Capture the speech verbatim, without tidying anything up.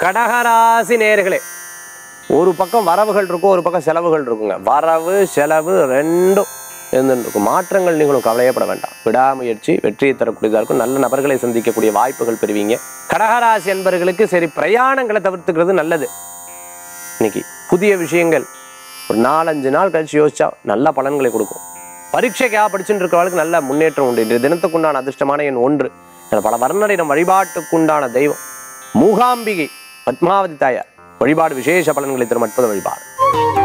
கடகராசி நேயர்களே, ஒரு பக்கம் வரவுகள் இருக்கும், ஒரு பக்கம் செலவுகள் இருக்குங்க. வரவு செலவு ரெண்டும் இருந்துருக்கும். மாற்றங்கள் நீங்களும் கவலையப்பட வேண்டாம். விடாமுயற்சி வெற்றியை தரக்கூடியதாக இருக்கும். நல்ல நபர்களை சந்திக்கக்கூடிய வாய்ப்புகள் பெறுவீங்க. கடகராசி என்பவர்களுக்கு சரி பிரயாணங்களை தவிர்த்துக்கிறது நல்லது. இன்னைக்கு புதிய விஷயங்கள் ஒரு நாலஞ்சு நாள் கழிச்சு யோசிச்சா நல்ல பலன்களை கொடுக்கும். பரீட்சைக்காக படிச்சுட்டு இருக்கிறவர்களுக்கு நல்ல முன்னேற்றம் உண்டு. இன்றைய தினத்துக்குண்டான அதிர்ஷ்டமான எண் ஒன்று. பல வர்ணரிடம் வழிபாட்டுக்குண்டான தெய்வம் மூகாம்பிகை பத்மாவதி தாயார் வழிபாடு விசேஷ பலன்களை தரும் அற்புத வழிபாடு.